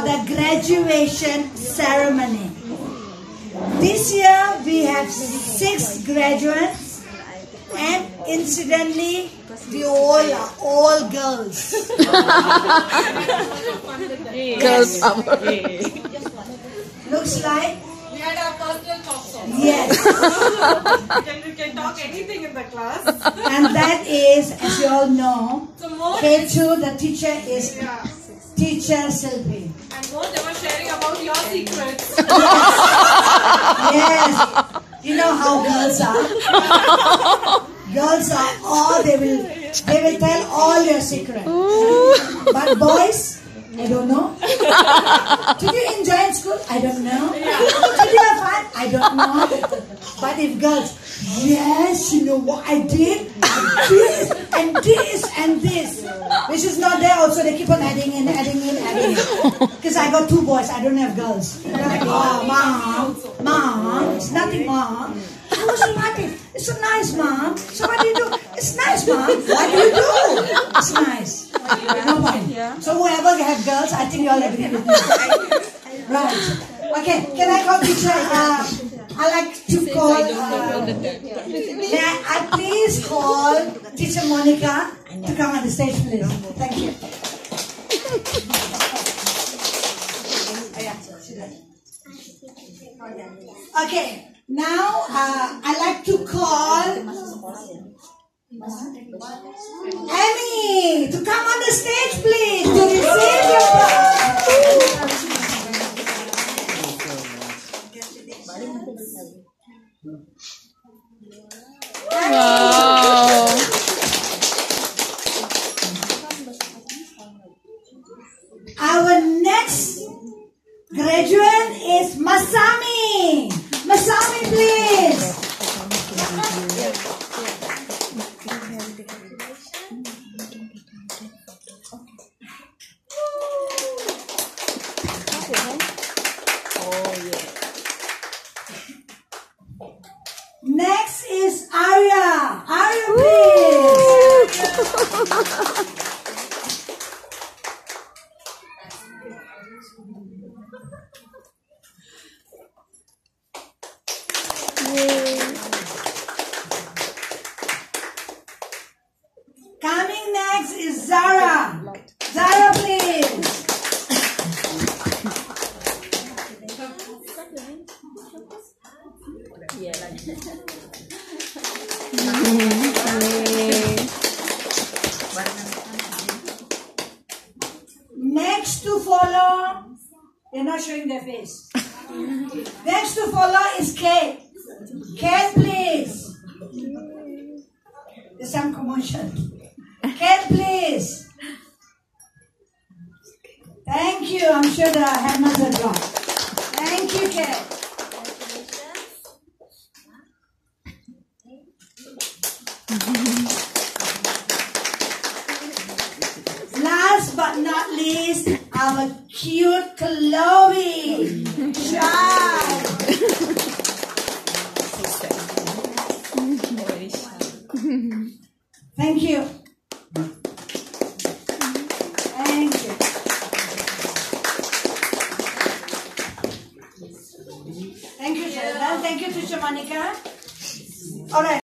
the graduation ceremony. This year we have 6 graduates, and incidentally we all are all girls. Girls. Looks like we had our personal talks also. yes. We can talk anything in the class. And that is, as you all know, So more K2, the teacher is yeah. Teacher Silvi. And more they were sharing about your secrets. Yes. You know how girls are. Girls are all, they will tell all your secrets. But boys, I don't know. Did you enjoy in school? I don't know. Did you have fun? I don't know. But if girls, yes, you know what I did? This and this and this. Which is not there also, they keep on adding in. Because I got 2 boys, I don't have girls. They're like, oh, mom, it's nothing, mom. How was your party? It's so nice, mom. So what do you do? It's nice, mom. What do you do? It's nice. No point. So whoever have girls, I think you all agree with me. Right. Okay, can I call teacher? I like to call, may I please call Teacher Monica to come on the stage, please. Thank you. Okay, now I like to call Amy to come on the stage, please, to receive your prize. Wow. Our next graduate is Masami. Masami, please. Next is Arya. Arya, please. Coming next is Zara. Zara, please. Next to follow, they're not showing their face. Next to follow is Kate. Kate, please. There's some commotion. Kate, please. Thank you. I'm sure the hammers are gone. Thank you, Kate. Last but not least, our cute Chloe. Shy. Thank you. Thank you. Thank you, Sheldon. Thank you, Teacher Monica. All right.